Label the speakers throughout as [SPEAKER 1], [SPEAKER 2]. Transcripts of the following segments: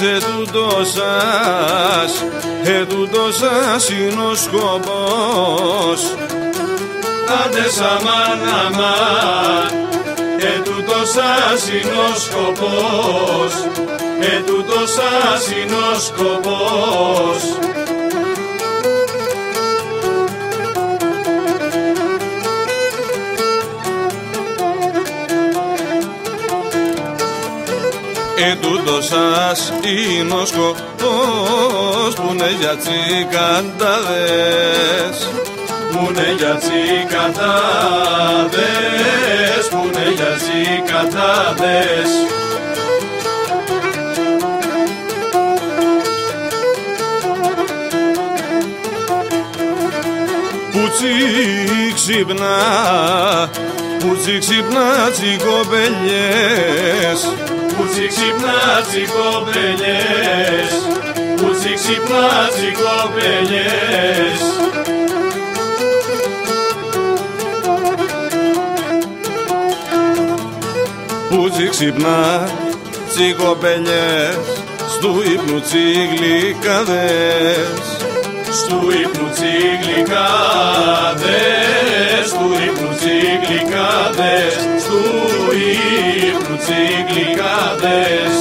[SPEAKER 1] Ετούτος σας είναι ο σκοπός.
[SPEAKER 2] Άντες αμάν αμάν, ετούτος σας είναι ο σκοπός. Ετούτος σας είναι ο σκοπός.
[SPEAKER 1] Ετούτος σας είναι ο σκοπός που είναι για τσικαντάδες.
[SPEAKER 2] Που είναι για τσικαντάδες, που είναι για τσικαντάδες.
[SPEAKER 1] Πουτσι ξυπνά, πουτσι ξυπνά τσικοπελιές.
[SPEAKER 2] Πουτσι ξυπνά τσικοπελιές, πουτσι ξυπνά τσικοπελιές.
[SPEAKER 1] Πουτσι ξυπνά τσικοπελιές, στου ύπνου τσιγλικάδες.
[SPEAKER 2] Στου ύπνου τσιγλικάδες, στου ύπνου τσιγλικάδες, στου ύπνου τσιγλικάδες.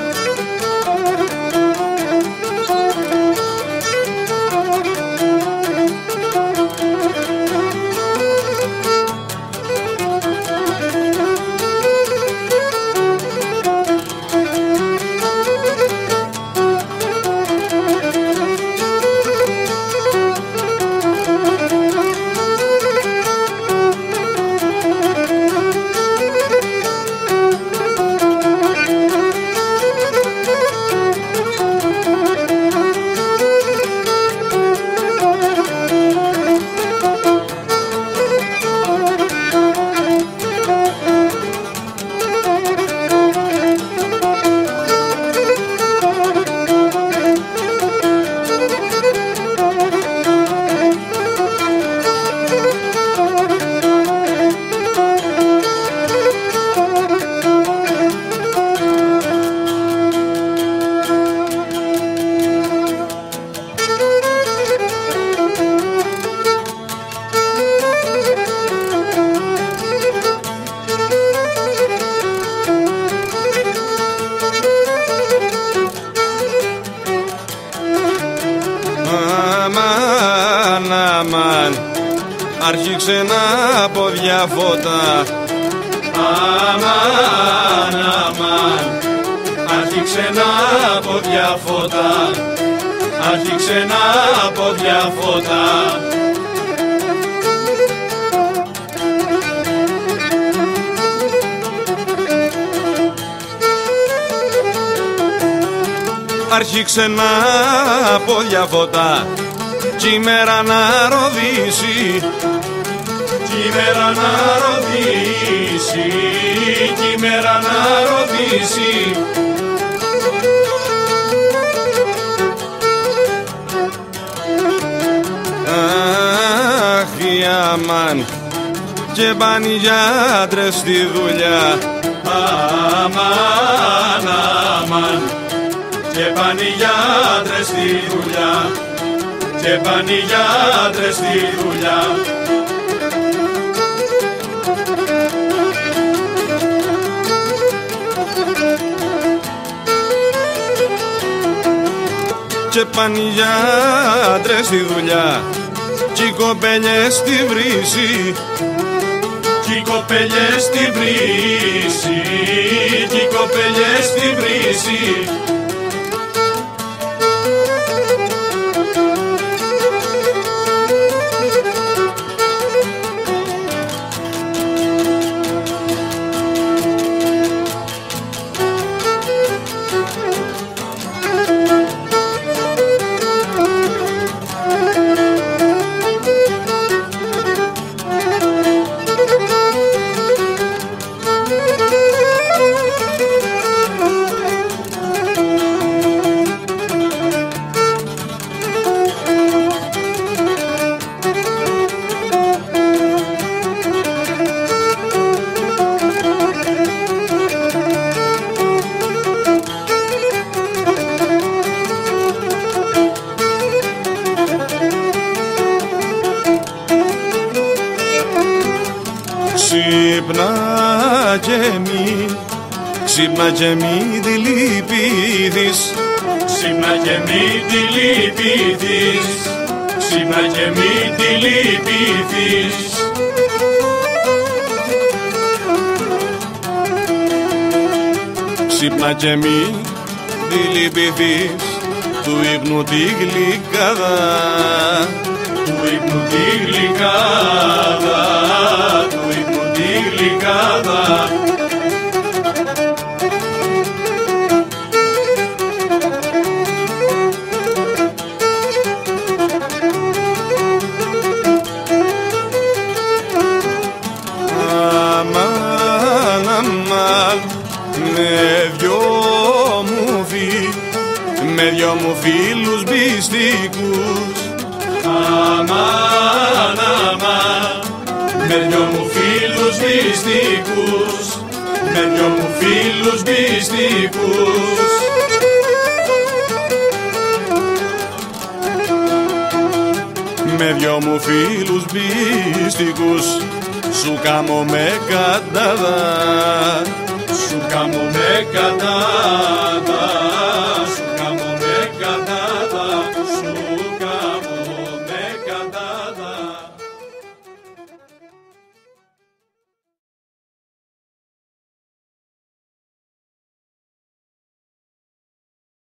[SPEAKER 1] Αμάν, αμάν, άρχιξε να ποδιά φώτα.
[SPEAKER 2] Αμάν, αμάν, άρχιξε να ποδιά φώτα. Άρχιξε να ποδιά φώτα.
[SPEAKER 1] Άρχιξε να ποδιά φώτα κι η μέρα να ροδίσει.
[SPEAKER 2] Κι η μέρα να ροδίσει, κι η μέρα να ροδίσει.
[SPEAKER 1] Αχ, η αμάν και πάνε οι άντρες στη δουλειά.
[SPEAKER 2] Αμάν, αμάν, και πάνε οι άντρες στη δουλειά. Και πάνε οι άντρες στη δουλειά.
[SPEAKER 1] Και πάνε οι άντρες στη δουλειά κι οι κοπέλιες στη βρύση.
[SPEAKER 2] Κι οι κοπέλιες στη βρύση, κι οι κοπέλιες στη βρύση.
[SPEAKER 1] ξύπνα και μη τη λυπηθείς.
[SPEAKER 2] Ξύπνα και μη τη λυπηθείς, ξύπνα και μη τη λυπηθείς.
[SPEAKER 1] Ξύπνα και μη τη λυπηθείς, του ύπνου τη γλυκάδα,
[SPEAKER 2] του ύπνου τη γλυκάδα, του ύπνου τη γλυκάδα.
[SPEAKER 1] με δυο μου φίλους πιστικούς.
[SPEAKER 2] Αμάν, αμάν, με δυο μου φίλους πιστικούς, με δυο μου φίλους πιστικούς.
[SPEAKER 1] Με δυο μου φίλους πιστικούς, σου κάμω με κατάδα,
[SPEAKER 2] σου κάμω με κατάδα.